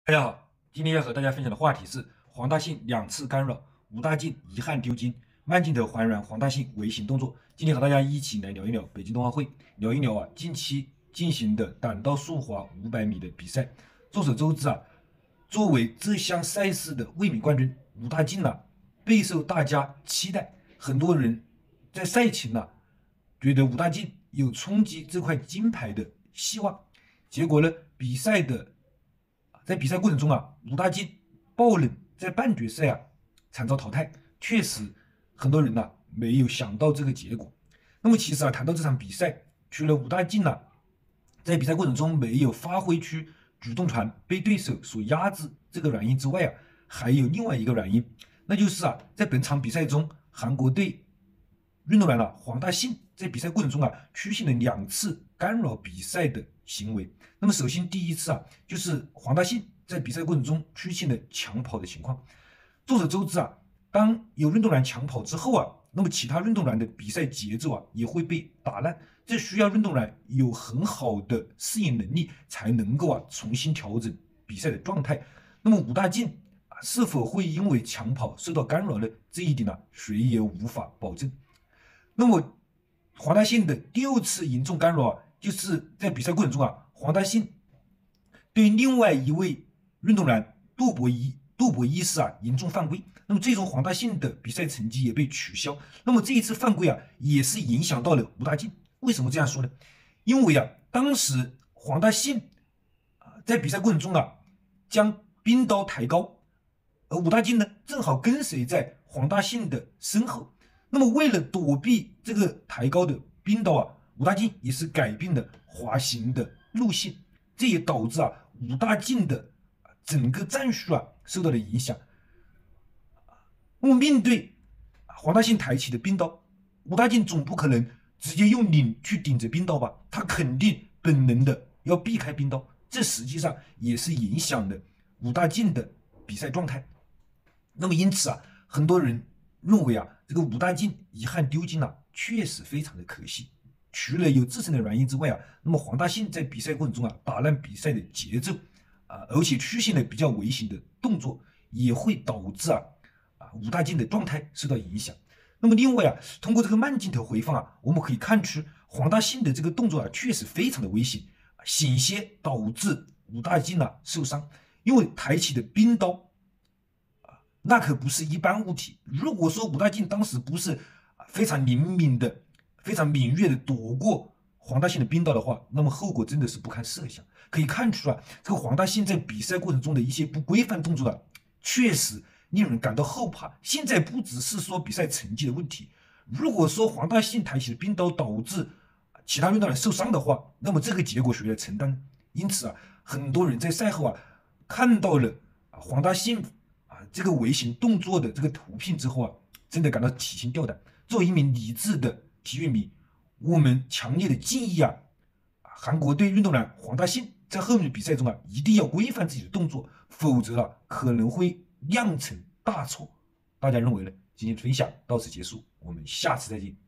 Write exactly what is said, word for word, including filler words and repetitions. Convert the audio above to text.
大家好，今天要和大家分享的话题是黄大信两次干扰，武大靖遗憾丢金，慢镜头还原黄大信违刑动作。今天和大家一起来聊一聊北京冬奥会，聊一聊啊近期进行的单道速滑五百米的比赛。众所周知啊，作为这项赛事的卫冕冠军，武大靖啊备受大家期待，很多人在赛前呢、啊、觉得武大靖有冲击这块金牌的希望，结果呢比赛的。在比赛过程中啊，武大靖爆冷，在半决赛啊惨遭淘汰，确实很多人呐、啊、没有想到这个结果。那么其实啊，谈到这场比赛，除了武大靖啊在比赛过程中没有发挥出主动权，被对手所压制这个原因之外啊，还有另外一个原因，那就是啊，在本场比赛中，韩国队运动员啊黄大信在比赛过程中啊出现了两次干扰比赛的行为。那么首先第一次啊，就是黄大信在比赛过程中出现了抢跑的情况。众所周知啊，当有运动员抢跑之后啊，那么其他运动员的比赛节奏啊也会被打乱，这需要运动员有很好的适应能力，才能够啊重新调整比赛的状态。那么武大靖啊是否会因为抢跑受到干扰呢？这一点呢、啊，谁也无法保证。那么黄大信的第二次严重干扰啊，就是在比赛过程中啊，黄大信对另外一位运动员杜博伊杜博伊斯啊严重犯规，那么最终黄大信的比赛成绩也被取消。那么这一次犯规啊，也是影响到了武大靖。为什么这样说呢？因为啊，当时黄大信啊在比赛过程中啊，将冰刀抬高，而武大靖呢正好跟随在黄大信的身后。那么为了躲避这个抬高的冰刀啊，武大靖也是改变了滑行的路线，这也导致啊武大靖的整个战术啊受到了影响。那么面对黄大信抬起的冰刀，武大靖总不可能直接用拧去顶着冰刀吧，他肯定本能的要避开冰刀，这实际上也是影响了武大靖的比赛状态。那么因此啊，很多人认为啊，这个武大靖遗憾丢金啊，确实非常的可惜。除了有自身的原因之外啊，那么黄大信在比赛过程中啊，打乱比赛的节奏啊，而且出现了比较危险的动作，也会导致啊啊武大靖的状态受到影响。那么另外啊，通过这个慢镜头回放啊，我们可以看出黄大信的这个动作啊，确实非常的危险，险些导致武大靖啊受伤，因为抬起的冰刀。那可不是一般物体。如果说武大靖当时不是非常灵敏的、非常敏锐的躲过黄大信的冰刀的话，那么后果真的是不堪设想。可以看出啊，这个黄大信在比赛过程中的一些不规范动作啊，确实令人感到后怕。现在不只是说比赛成绩的问题，如果说黄大信抬起的冰刀导致其他运动员受伤的话，那么这个结果谁来承担？因此啊，很多人在赛后啊看到了黄大信这个违刑动作的这个图片之后啊，真的感到提心吊胆。作为一名理智的体育迷，我们强烈的建议啊，韩国队运动员黄大信在后面的比赛中啊，一定要规范自己的动作，否则啊可能会酿成大错。大家认为呢？今天分享到此结束，我们下次再见。